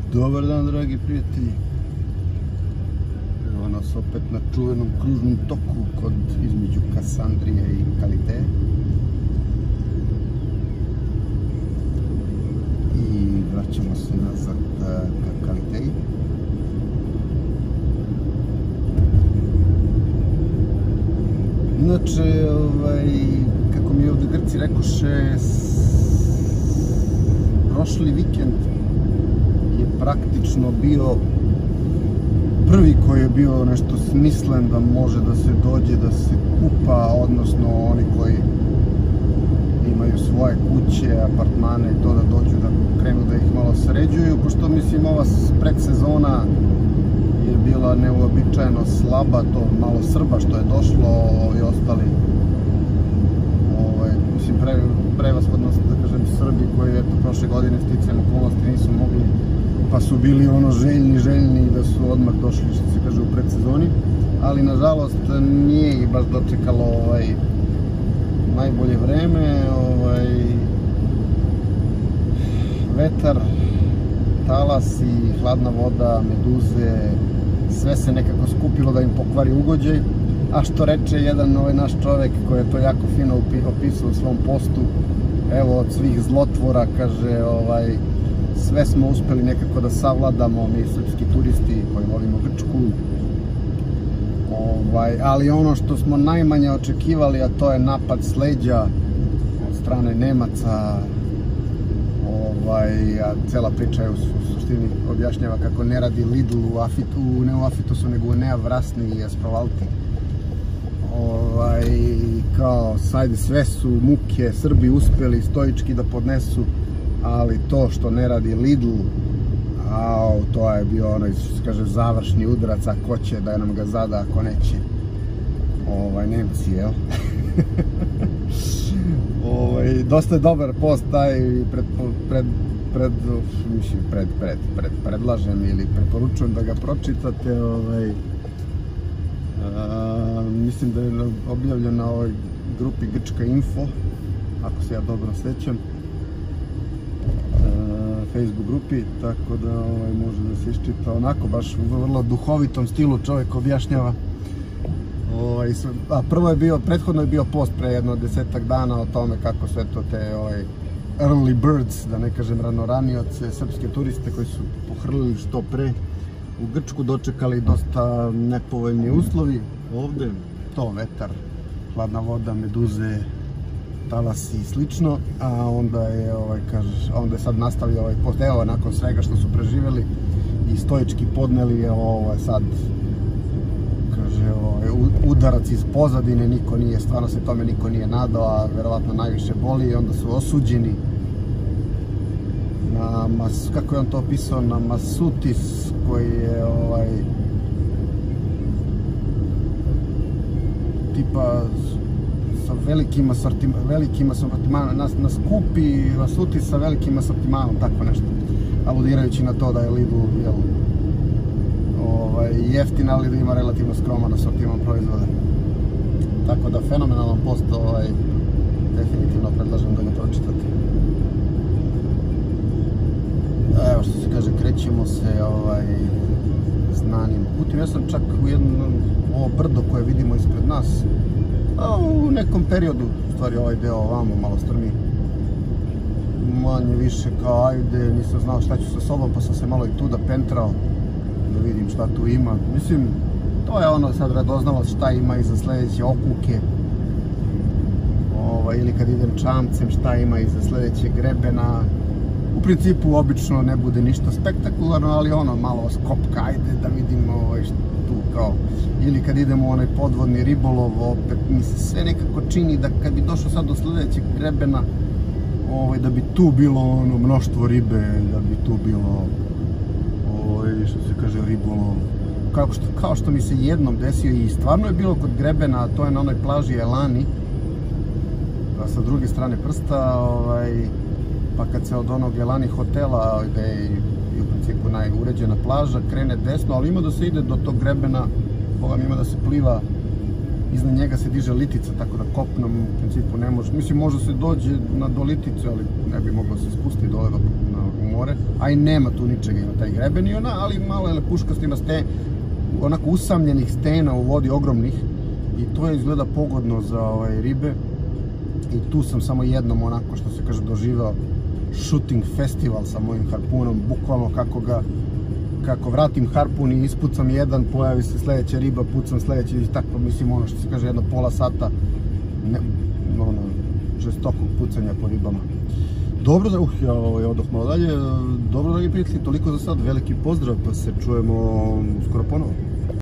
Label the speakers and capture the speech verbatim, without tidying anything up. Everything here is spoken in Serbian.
Speaker 1: Dobar dan, dragi prijatelji. Evo nas opet na čuvenom kružnom toku kod između Kasandrije i Kaliteje. I vraćamo se nazad ka Kaliteji. Inače, ovaj, kako mi ovdje Grci rekoše, prošli vikend je praktično bio prvi koji je bio nešto smislen da može da se dođe, da se kupa, odnosno oni koji imaju svoje kuće, apartmane i to da dođu da krenu da ih malo sređuju, pošto mislim ova predsezona je bila neuobičajeno slaba, to malo Srba što je došlo i ostali ovaj, mislim pre, prevashodno da kažem Srbi koji eto prošle godine sticajem okolnosti nisu mogli, pa su bili ono željni, željni da su odmah došli, što se kaže, u predsezoni, ali nažalost nije ih baš dočekalo ovaj, najbolje vreme, ovaj, vetar, talas i hladna voda, meduze, sve se nekako skupilo da im pokvari ugođaj, a što reče jedan ovaj naš čovjek koji je to jako fino opisao u svom postu, evo od svih zlotvora, kaže, ovaj, sve smo uspeli nekako da savladamo, mi srpski turisti koji volimo Grčku, ovaj, ali ono što smo najmanje očekivali, a to je napad s leđa od strane Nemaca, ovaj, a cela priča je u suštini objašnjava kako ne radi Lidl u Afitu, ne u Afitusu, nego u Nea Vrasni i Asprovalti. Ovaj, kao, sajde, sve su muke, Srbi uspeli stoički da podnesu, ali to što ne radi Lidl, a to je bio onaj, što se kaže, završni udarac, a ko će da nam ga zada, ako neće, ovaj, Nemci, jel? Ovaj, dosta je dobar post taj, pred, pred, pred, mislim, pred, pred, pred, predlažem ili preporučujem da ga pročitate, ovaj, a, mislim da je objavljen na ovoj grupi Grčka Info, ako se ja dobro sećam, Facebook grupi, tako da ovaj, može da se iščita onako baš u vrlo duhovitom stilu, čovjek objašnjava. Ovaj, a prvo je bio, prethodno je bio post pre jedno desetak dana o tome kako sve to te ovaj, early birds, da ne kažem ranoranioce, srpske turiste koji su pohrlili što pre u Grčku, dočekali dosta nepovoljni uslovi. Ovde to vetar, hladna voda, meduze, talasi i slično, a onda je, ovaj, kaže, onda je sad nastavio ovaj post, evo, nakon svega što su preživjeli i stoički podneli, je ovo sad, kaže, ovaj, udarac iz pozadine, niko nije, stvarno se tome niko nije nadao, a verovatno najviše boli, i onda su osuđeni na, mas, kako je on to opisao, na Masutis, koji je, ovaj, tipa, sa velikim asortimanom, velikim asortimanom, na, na skupi Masutis sa velikim asortimanom, tako nešto, aludirajući na to da je Lidl, jel, ovaj, jeftin, ali da ima relativno skroman asortiman proizvoda. Tako da fenomenalan post, ovaj, definitivno predlažem da ga pročitate. Evo, što se kaže, krećemo se ovaj, znanim putem. Ja sam čak u jednom, ovo brdo koje vidimo ispred nas, a u nekom periodu, u stvari ovaj deo ovamo malo strmi, manje više kao ajde, nisam znao šta ću sa sobom, pa sam se malo i tu da pentrao, da vidim šta tu ima. Mislim, to je ono sad radoznalost šta ima iza sledeće okuke, ovaj, ili kad idem čamcem šta ima iza sledećeg grebena. U principu obično ne bude ništa spektakularno, ali ono malo skopka, ajde da vidimo ovaj, tu kao, ili kad idemo u onaj podvodni ribolov, opet mi se sve nekako čini da kad bi došao sad do sledećeg grebena, ovaj, da bi tu bilo ono mnoštvo ribe, da bi tu bilo ovaj, što se kaže ribolov, kao što, kao što mi se jednom desio i stvarno je bilo kod grebena, a to je na onoj plaži Elani, sa druge strane prsta, ovaj, pa kad se od onog Elani hotela, gde je u principu najuređena plaža, krene desno, ali ima da se ide do tog grebena, boga mi ima da se pliva, iznad njega se diže litica, tako da kopnom u principu ne može, mislim može se dođe na do litice, ali ne bi moglo se spustiti dole do, na, u more, a i nema tu ničega, ima taj greben i ona, ali malo je lepuškast, ima ste, onako usamljenih stena u vodi, ogromnih, i to je izgleda pogodno za ovaj, ribe. I tu sam samo jednom, onako što se kaže, doživao shooting festival sa mojim harpunom, bukvalno kako ga, kako vratim harpun i ispucam jedan, pojavi se sledeća riba, pucam sledeći i tako, mislim, ono što se kaže, jedno pola sata, ne, ono, žestokog pucanja po ribama. Dobro, da, uh, ja ovaj, odoh malo dalje, dobro, dragi prijatelji, toliko za sad, veliki pozdrav, pa se čujemo skoro ponovo.